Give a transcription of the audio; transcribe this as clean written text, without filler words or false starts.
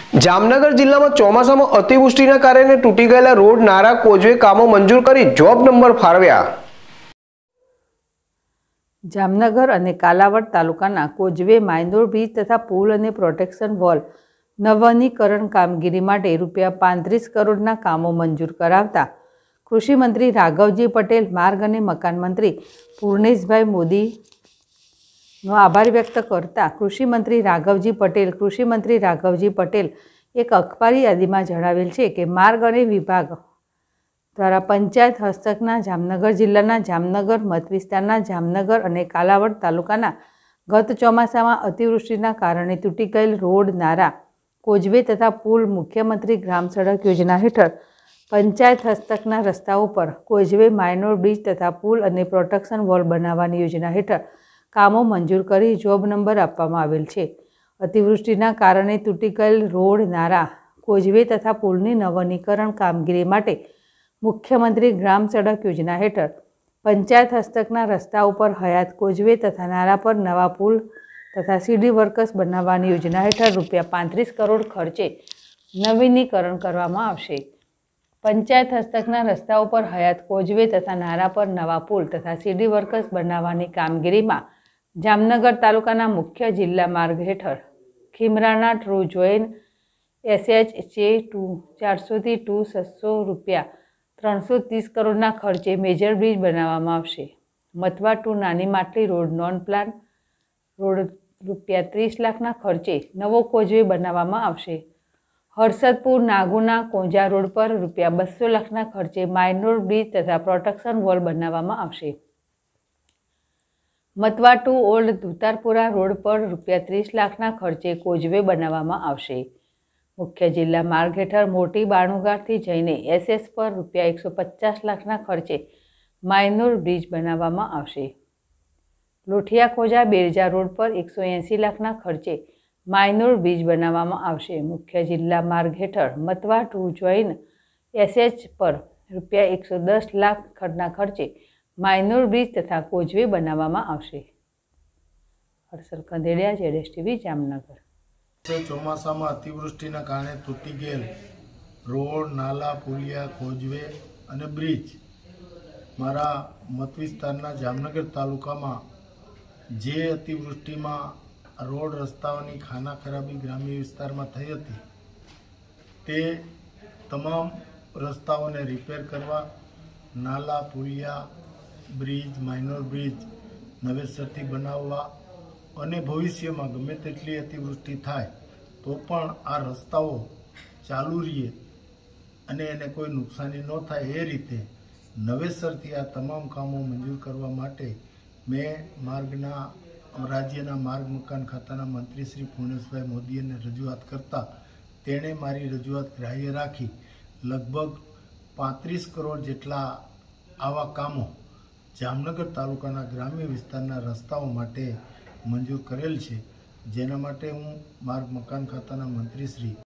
જામનગર જિલ્લામાં ચોમાસામાં અતિવૃષ્ટિના કારણે તૂટી ગયેલા રોડ, નારા, કોઝવે કામો મંજૂર કરી જોબ નંબર ફાળવ્યા। જામનગર અને કાલાવડ તાલુકાના કોઝવે, માયનોર બ્રિજ તથા પુલ અને પ્રોટેક્શન વોલ નવીનીકરણ કામગીરી માટે ₹35 કરોડના કામો મંજૂર કરાવતા કૃષિ મંત્રી રાઘવજી પટેલ, માર્ગ અને મકાન મંત્રી પૂર્ણેશભાઈ મોદીનો આભાર વ્યક્ત કરતા કૃષિ મંત્રી રાઘવજી પટેલ એક અખબારી યાદીમાં જણાવેલ છે કે માર્ગ અને વિભાગ દ્વારા પંચાયત હસ્તકના જામનગર જિલ્લાના જામનગર મત વિસ્તારના જામનગર અને કાલાવડ તાલુકાના ગત ચોમાસામાં અતિવૃષ્ટિના કારણે તૂટી ગયેલ રોડ, નારા, કોઝવે તથા પુલ મુખ્યમંત્રી ગ્રામ સડક યોજના હેઠળ પંચાયત હસ્તકના રસ્તાઓ પર કોઝવે, માયનોર બ્રિજ તથા પુલ અને પ્રોટેક્શન વોલ બનાવવાની યોજના હેઠળ કામો મંજૂર કરી જોબ નંબર આપવામાં આવેલ છે। અતિવૃષ્ટિના કારણે તૂટી ગયેલ રોડ, નારા, કોઝવે તથા પુલની નવીનીકરણ કામગીરી માટે મુખ્યમંત્રી ગ્રામ સડક યોજના હેઠળ પંચાયત હસ્તકના રસ્તા ઉપર હયાત કોઝવે તથા નારા પર નવા પુલ તથા સીડી વર્કસ બનાવવાની યોજના હેઠળ ₹35 કરોડ ખર્ચે નવીનીકરણ કરવામાં આવશે। પંચાયત હસ્તકના રસ્તા ઉપર હયાત કોઝવે તથા નારા પર નવા પુલ તથા સીડી વર્કસ બનાવવાની કામગીરીમાં જામનગર તાલુકાના મુખ્ય જિલ્લા માર્ગ હેઠળ ખીમરાના ટ્રુ જોઈન SH 400 થી ₹630 કરોડના ખર્ચે મેજર બ્રિજ બનાવવામાં આવશે। Mathwa to Nani Matli road non plan road ₹30 લાખના ખર્ચે નવો કોઝવે બનાવવામાં આવશે। હરસદપુર નાગુના કોંજા રોડ પર ₹200 લાખના ખર્ચે માયનોર બ્રિજ તથા પ્રોટેક્શન વોલ બનાવવામાં આવશે। Mathwa to old Dutarpura road પર ₹30 લાખના ખર્ચે કોઝવે બનાવવામાં આવશે। મુખ્ય જિલ્લા માર્ગ હેઠળ મોટી બાણુગારથી જઈને SS પર ₹150 લાખના ખર્ચે માયનોર બ્રિજ બનાવવામાં આવશે। લોઠિયા ખોજા બેરજા રોડ પર 180 લાખના ખર્ચે માયનોર બ્રિજ બનાવવામાં આવશે। મુખ્ય જિલ્લા માર્ગ હેઠળ મતવા ટુ જોઈન SH પર ₹110 લાખના ખર્ચે માયનોર બ્રિજ તથા કોઝવે બનાવવામાં આવશે। હર્ષલ કંદેડિયા, ZSTV, જામનગર। ચોમાસામાં અતિવૃષ્ટિના કારણે તૂટી ગયેલ રોડ, નાલા, પુલિયા, કોઝવે અને બ્રિજ મારા મત વિસ્તારના જામનગર તાલુકામાં જે અતિવૃષ્ટિમાં રોડ રસ્તાઓની ખાના ખરાબી ગ્રામ્ય વિસ્તારમાં થઈ હતી તે તમામ રસ્તાઓને રિપેર કરવા, નાલા, પુલિયા, બ્રિજ, માઇનોર બ્રિજ નવેસરથી બનાવવા અને ભવિષ્યમાં ગમે તેટલી અતિવૃષ્ટિ થાય તો પણ આ રસ્તાઓ ચાલુ રહીએ અને એને કોઈ નુકસાની ન થાય એ રીતે નવેસરથી આ તમામ કામો મંજૂર કરવા માટે મેં રાજ્યના માર્ગ મકાન ખાતાના મંત્રી શ્રી પૂર્ણેશભાઈ મોદીને રજૂઆત કરતા તેણે મારી રજૂઆત ગ્રાહ્ય રાખી લગભગ 35 કરોડ જેટલા આવા કામો જામનગર તાલુકાના ગ્રામ્ય વિસ્તારના રસ્તાઓ માટે મંજૂર કરેલ છે, જેના માટે હું માર્ગ મકાન ખાતાના મંત્રી શ્રી